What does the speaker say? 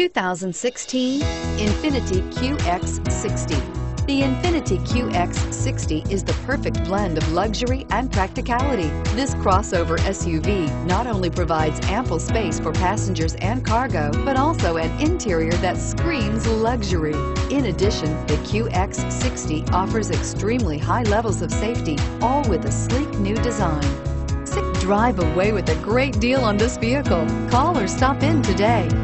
2016 Infiniti QX60. The Infiniti QX60 is the perfect blend of luxury and practicality. This crossover SUV not only provides ample space for passengers and cargo, but also an interior that screams luxury. In addition, the QX60 offers extremely high levels of safety, all with a sleek new design. Drive away with a great deal on this vehicle. Call or stop in today.